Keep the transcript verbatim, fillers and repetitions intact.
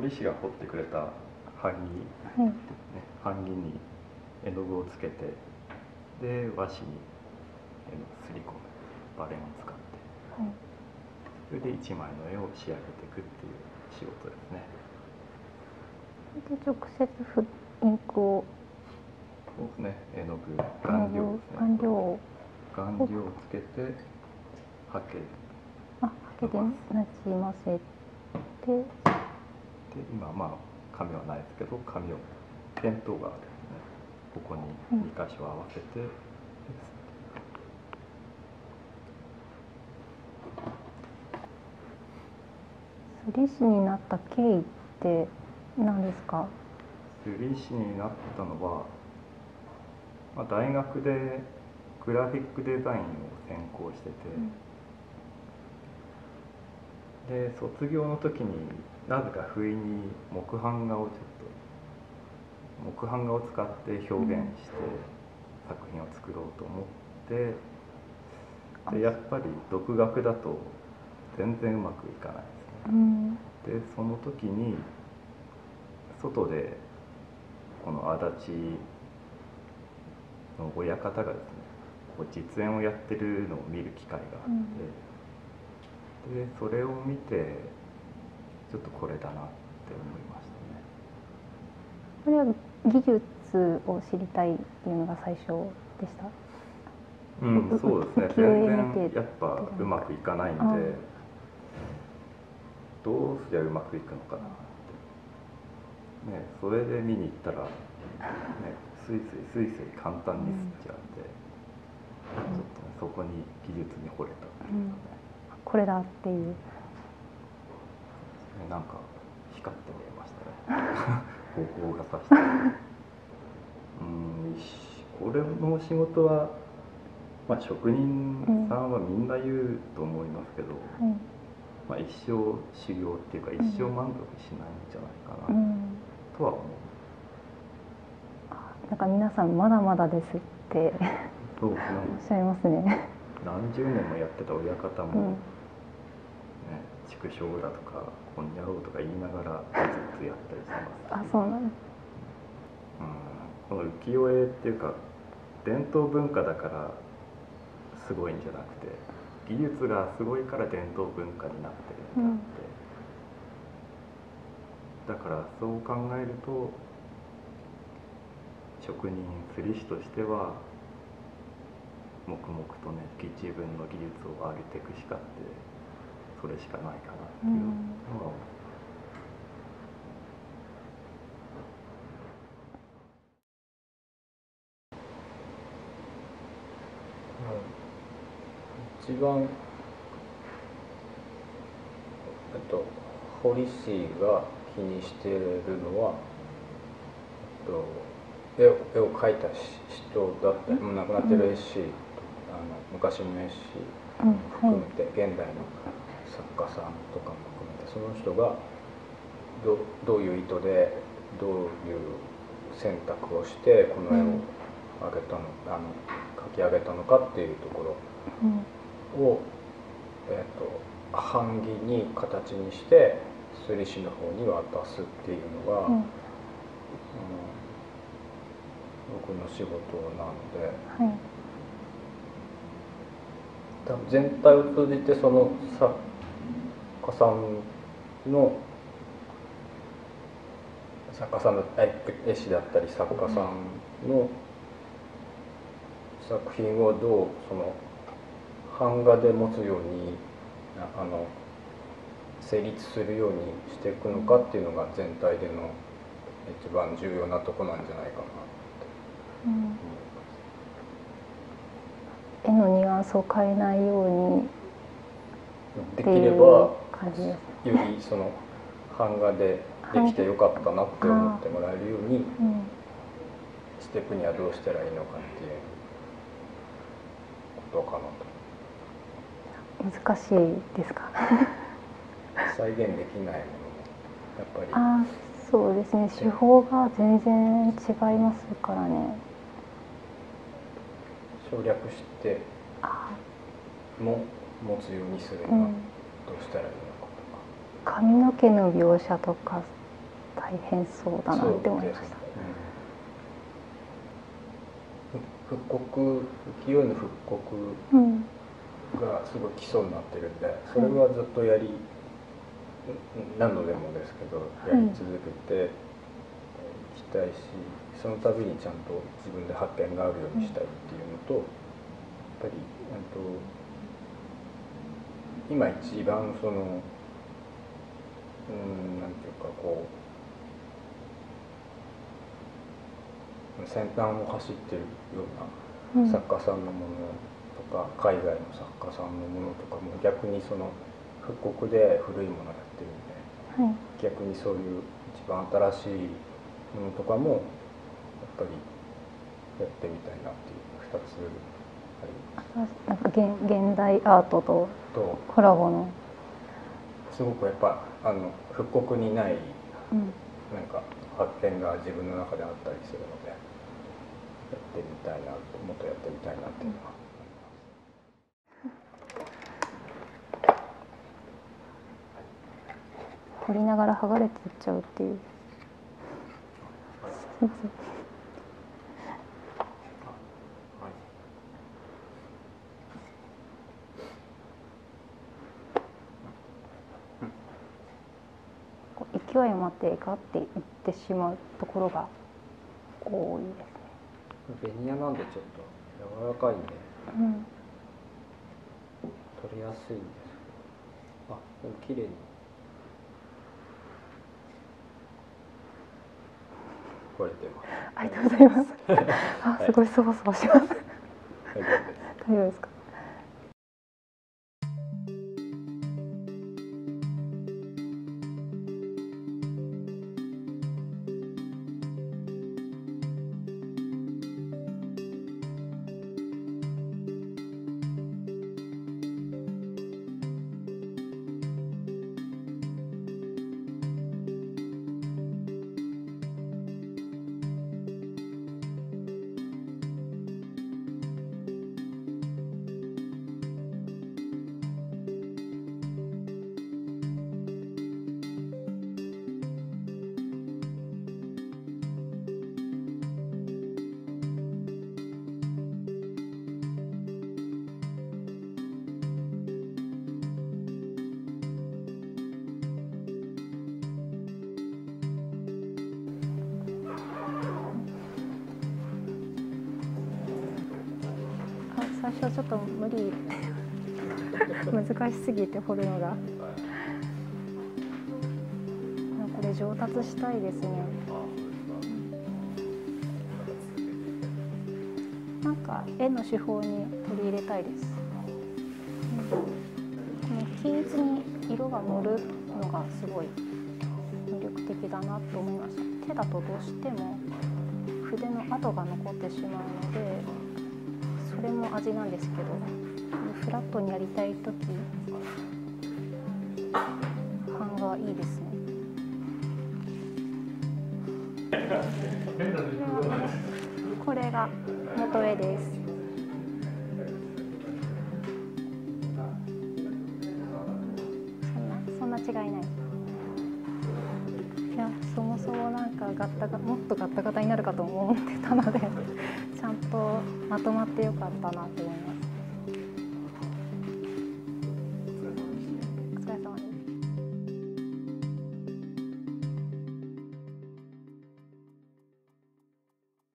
り師が彫ってくれた版木、 はい、 ね、版木に絵の具をつけて、で和紙に絵のすり込むバレンを使って、 はい、 それで一枚の絵を仕上げていくっていう仕事ですね。 で直接ふインクをそうですね、絵の具顔料ですね。 顔料を顔料をつけて刷毛あ刷毛でなじませて、 で今まあ紙はないですけど、紙を点灯がですね、ここにに箇所合わせて、 すり師になった経緯って何ですか？ すり師になったのは、まあ、大学でグラフィックデザインを専攻してて、うん、で卒業の時になぜか不意に木版画をちょっと木版画を使って表現して作品を作ろうと思って、でやっぱり独学だと全然うまくいかないですね。うん、でその時に外でこの足立の親方がですね、こう実演をやってるのを見る機会があって、うん、でそれを見てちょっとこれだなって思いましたね。 これは技術を知りたいっていうのが最初でした？ うん、そうですね。全然やっぱうまくいかないんで、どうすりゃうまくいくのかなって、ね、それで見に行ったら、ね、スイスイスイスイ簡単にすっちゃって、うん、ちょっと、ね、そこに技術に惚れたっていうかね、うん、 これだっていう、ね、 なんか光って見えましたね。高校がさしてうん、これの仕事は、まあ、職人さんはみんな言うと思いますけど、うん、まあ、一生修行っていうか一生満足しないんじゃないかなとは思う。 うん、なんか皆さんまだまだですってそうです、ね、おっしゃいますね。 何十年もやってた親方も、うんね、畜生だとかこんにゃろうとか言いながらずっとやったりしてます。 あ、そうなんです。 うん、この浮世絵っていうか伝統文化だからすごいんじゃなくて、技術がすごいから伝統文化になってるんだって、うん、だからそう考えると職人すり師としては黙々とね自分の技術を上げていくしかってそれしかないかなっていうのは、うん一番、えっと、堀氏が気にしているのは、えっと、絵を、絵を描いた人だったり、もう亡くなってる絵師、うん、あの昔の絵師も含めて、うんはい、現代の作家さんとかも含めてその人が ど, どういう意図でどういう選択をしてこの絵を上げたの、うん、あの描き上げたのかっていうところを、うんえー、と版木に形にしてすり師の方に渡すっていうのが、うんうん、僕の仕事なので、はい、多分全体を通じてその作家さんの作家さんの絵師だったり作家さんの作品をどうその版画で持つようにあの成立するようにしていくのかっていうのが全体での一番重要なとこなんじゃないかなって、 うん、絵のニュアンスを変えないようにできればよりその版画でできてよかったなって思ってもらえるようにしていくにはどうしたらいいのかっていうことかなと。難しいですか？ 再現できないものもやっぱりあそうですね、手法が全然違いますからね。 省略しても持つようにするにはどうしたらいいのかとか、 うん、髪の毛の描写とか大変そうだなって思いました。 復刻、浮世絵の復刻がすごい基礎になってるんで、それはずっとやり、何度でもですけどやり続けていきたいし、その度にちゃんと自分で発見があるようにしたいっていうのと、やっぱりと今一番そのうんなんていうかこう先端を走ってるような作家さんのものとか、海外の作家さんのものとかも逆にその復刻で古いものをやってるんで、はい、逆にそういう一番新しいものとかもやっぱりやってみたいなっていうふたつあります。 なんか 現, 現代アートとコラボのすごくやっぱあの復刻にない、うん、なんか発見が自分の中であったりするので、やってみたいなと、もっとやってみたいなっていうのはあります。 掘りながら剥がれていっちゃうっていう。すいません。勢い余ってガッていってしまうところが多いですね。 ベニヤなんでちょっと柔らかいんで、うん、取りやすいんですけど、あ、でも綺麗に。 これでます。 ありがとうございます。あ、すごいそわそわします。大丈夫ですか。最初はちょっと無理難しすぎて掘るのが。これ上達したいですね。なんか絵の手法に取り入れたいです。この均一に色が乗るのがすごい魅力的だなと思いました。手だとどうしても筆の跡が残ってしまうので、それも味なんですけど、フラットにやりたいとき版がいいですね。これが元絵です。そんなそんな違いない。いや、そもそもなんかガッタガもっとガッタガタになるかと思ってたのでちゃんとまとまってよかったなと思います。